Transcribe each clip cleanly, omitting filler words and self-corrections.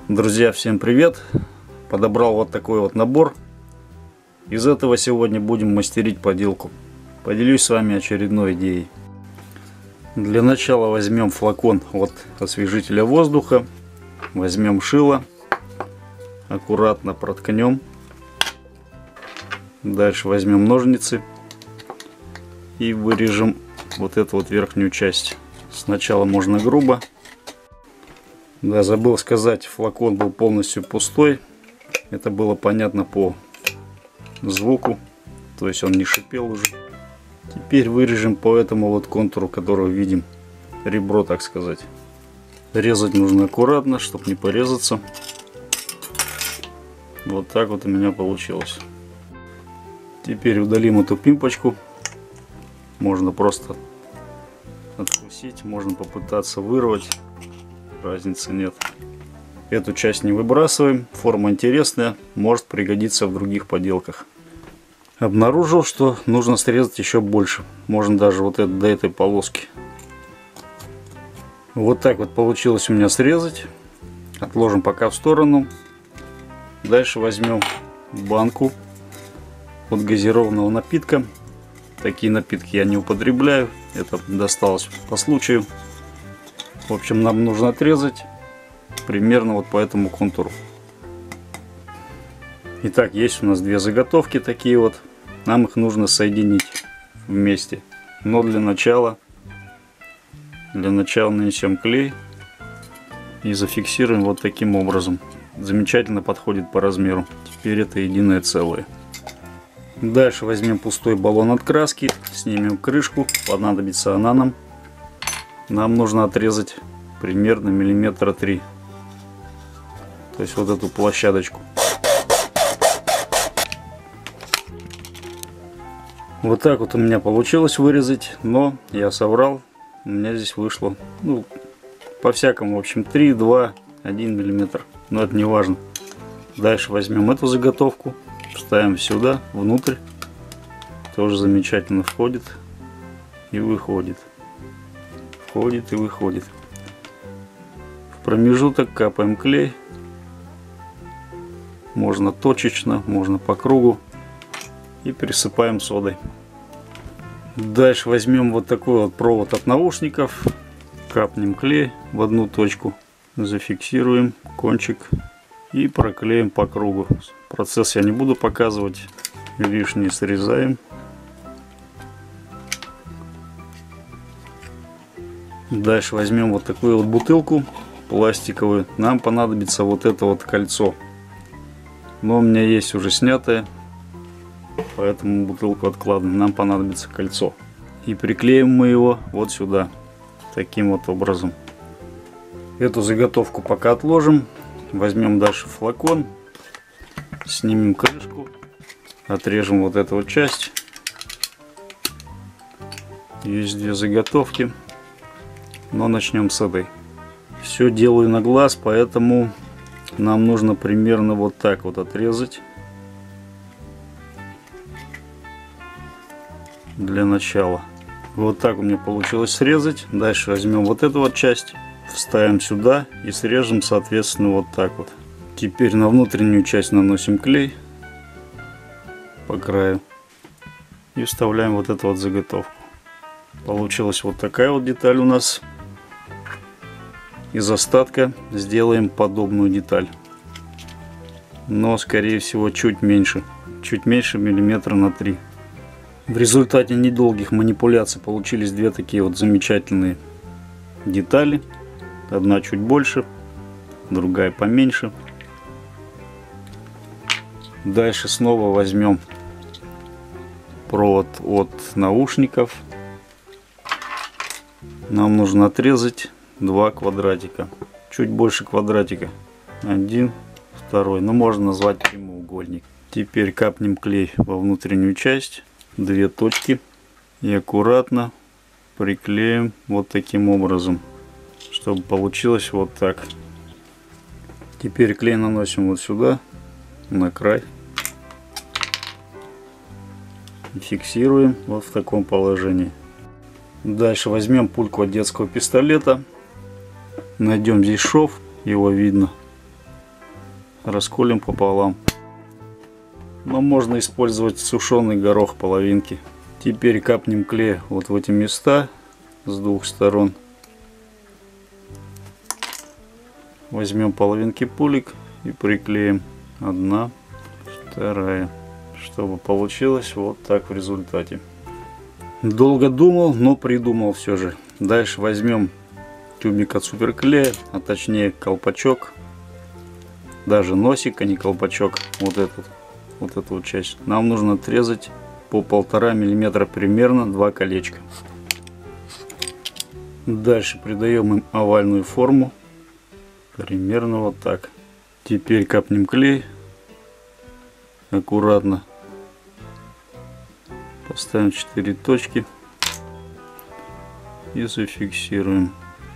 Друзья, всем привет! Подобрал вот такой вот набор. Из этого сегодня будем мастерить поделку. Поделюсь с вами очередной идеей. Для начала возьмем флакон от освежителя воздуха. Возьмем шило. Аккуратно проткнем. Дальше возьмем ножницы. И вырежем вот эту вот верхнюю часть. Сначала можно грубо. Да, забыл сказать, флакон был полностью пустой. Это было понятно по звуку. То есть он не шипел уже. Теперь вырежем по этому вот контуру, который видим. Ребро, так сказать. Резать нужно аккуратно, чтобы не порезаться. Вот так вот у меня получилось. Теперь удалим эту пимпочку. Можно просто откусить, можно попытаться вырвать. Разницы нет. Эту часть не выбрасываем. Форма интересная, может пригодиться в других поделках. Обнаружил, что нужно срезать еще больше. Можно даже вот это до этой полоски. Вот так вот получилось у меня срезать. Отложим пока в сторону. Дальше возьмем банку от газированного напитка. Такие напитки я не употребляю. Это досталось по случаю. В общем, нам нужно отрезать примерно вот по этому контуру. Итак, есть у нас две заготовки такие вот. Нам их нужно соединить вместе. Но для начала нанесем клей и зафиксируем вот таким образом. Замечательно подходит по размеру. Теперь это единое целое. Дальше возьмем пустой баллон от краски, снимем крышку. Понадобится она нам. Нам нужно отрезать примерно миллиметра 3. То есть вот эту площадочку. Вот так вот у меня получилось вырезать, но я соврал. У меня здесь вышло, ну, по-всякому, в общем, 3, 2, 1 миллиметр. Но это не важно. Дальше возьмем эту заготовку, вставим сюда, внутрь. Тоже замечательно входит и выходит. Входит и выходит. В промежуток капаем клей. Можно точечно, можно по кругу. И присыпаем содой. Дальше возьмем вот такой вот провод от наушников. Капнем клей в одну точку. Зафиксируем кончик. И проклеим по кругу. Процесс я не буду показывать. Лишнее срезаем. Дальше возьмем вот такую вот бутылку пластиковую. Нам понадобится вот это вот кольцо. Но у меня есть уже снятое. Поэтому бутылку откладываем. Нам понадобится кольцо. И приклеим мы его вот сюда. Таким вот образом. Эту заготовку пока отложим. Возьмем дальше флакон. Снимем крышку. Отрежем вот эту вот часть. Есть две заготовки. Но начнем с этой. Все делаю на глаз, поэтому нам нужно примерно вот так вот отрезать. Для начала. Вот так у меня получилось срезать. Дальше возьмем вот эту вот часть. Вставим сюда и срежем соответственно вот так вот. Теперь на внутреннюю часть наносим клей. По краю. И вставляем вот эту вот заготовку. Получилась вот такая вот деталь у нас. Из остатка сделаем подобную деталь. Но скорее всего чуть меньше. Чуть меньше миллиметра на 3. В результате недолгих манипуляций получились две такие вот замечательные детали. Одна чуть больше, другая поменьше. Дальше снова возьмем провод от наушников. Нам нужно отрезать 2 квадратика. Чуть больше квадратика. Один, второй. Но можно назвать прямоугольник. Теперь капнем клей во внутреннюю часть. 2 точки. И аккуратно приклеим вот таким образом. Чтобы получилось вот так. Теперь клей наносим вот сюда. На край. И фиксируем вот в таком положении. Дальше возьмем пульку от детского пистолета. Найдем здесь шов, его видно. расколем пополам. Но можно использовать сушеный горох половинки. Теперь капнем клей вот в эти места с двух сторон. Возьмем половинки пулек и приклеим. Одна, вторая. Чтобы получилось вот так в результате. Долго думал, но придумал все же. Дальше возьмем тюбик от суперклея, а точнее колпачок. Даже носик, а не колпачок. Вот эту вот часть. Нам нужно отрезать по 1,5 мм примерно 2 колечка. Дальше придаем им овальную форму. Примерно вот так. Теперь капнем клей. Аккуратно. Поставим 4 точки. И зафиксируем.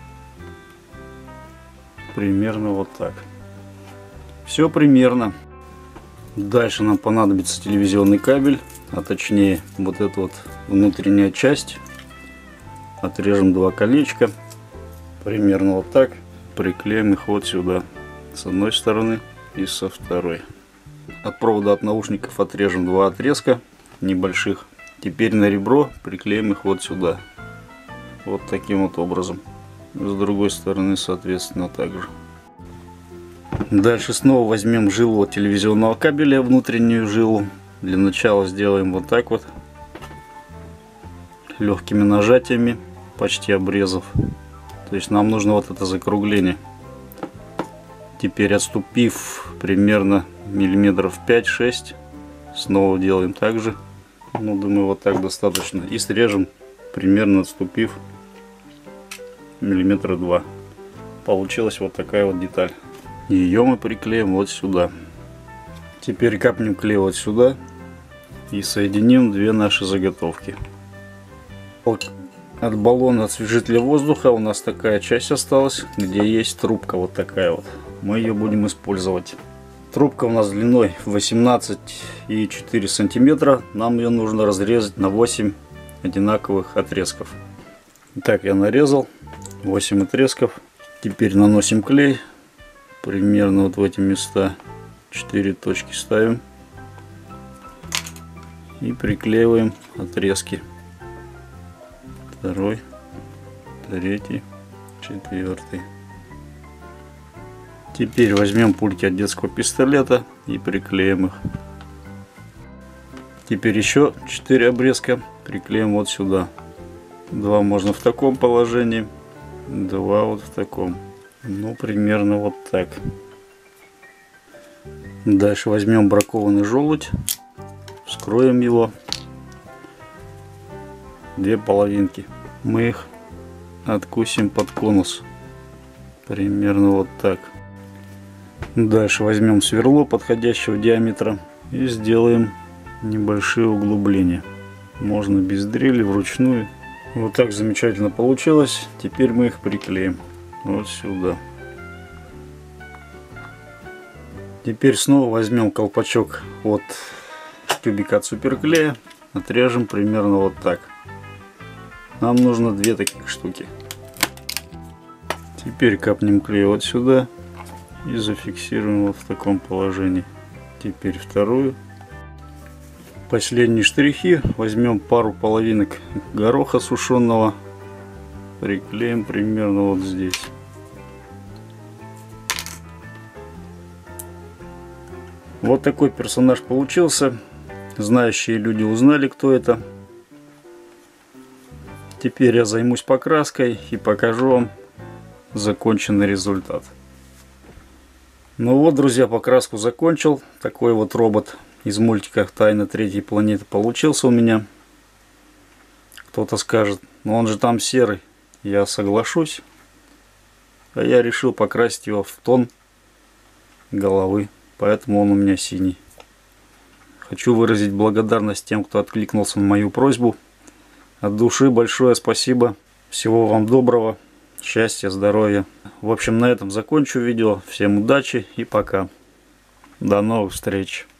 Примерно вот так. Все примерно. Дальше нам понадобится телевизионный кабель. А точнее вот эта вот внутренняя часть. Отрежем 2 колечка. Примерно вот так. Приклеим их вот сюда. С одной стороны и со второй. От провода от наушников отрежем 2 отрезка небольших. Теперь на ребро приклеим их вот сюда. Вот таким вот образом. С другой стороны соответственно также. Дальше снова возьмем жилу от телевизионного кабеля, внутреннюю жилу. Для начала сделаем вот так вот. Легкими нажатиями, почти обрезав. То есть нам нужно вот это закругление. Теперь отступив примерно миллиметров 5-6, снова делаем так же. Ну, думаю, вот так достаточно. И срежем, примерно отступив миллиметра 2. Получилась вот такая вот деталь. Ее мы приклеим вот сюда. Теперь капнем клей вот сюда и соединим 2 наши заготовки. От баллона освежителя воздуха у нас такая часть осталась, где есть трубка вот такая вот. Мы ее будем использовать. Трубка у нас длиной 18,4 сантиметра. Нам ее нужно разрезать на 8 одинаковых отрезков. Так, я нарезал 8 отрезков. Теперь наносим клей. Примерно вот в эти места 4 точки ставим. И приклеиваем отрезки. 2, 3, 4. Теперь возьмем пульки от детского пистолета и приклеим их. Теперь еще 4 обрезка приклеим вот сюда. 2 можно в таком положении, 2 вот в таком. Ну, примерно вот так. Дальше возьмем бракованный желудь, вскроем его. 2 половинки. Мы их откусим под конус. Примерно вот так. Дальше возьмем сверло подходящего диаметра и сделаем небольшие углубления. Можно без дрели, вручную. Вот так замечательно получилось. Теперь мы их приклеим вот сюда. Теперь снова возьмем колпачок от тюбика от суперклея. Отрежем примерно вот так. Нам нужно 2 таких штуки. Теперь капнем клей вот сюда и зафиксируем вот в таком положении. Теперь вторую. Последние штрихи. Возьмем пару половинок гороха сушеного. Приклеим примерно вот здесь. Вот такой персонаж получился. Знающие люди узнали, кто это. Теперь я займусь покраской и покажу вам законченный результат. Ну вот, друзья, покраску закончил. Такой вот робот из мультика «Тайна 3-й планеты» получился у меня. Кто-то скажет, но он же там серый. Я соглашусь. А я решил покрасить его в тон головы. Поэтому он у меня синий. Хочу выразить благодарность тем, кто откликнулся на мою просьбу. От души большое спасибо. Всего вам доброго. Счастья, здоровья. В общем, на этом закончу видео. Всем удачи и пока. До новых встреч.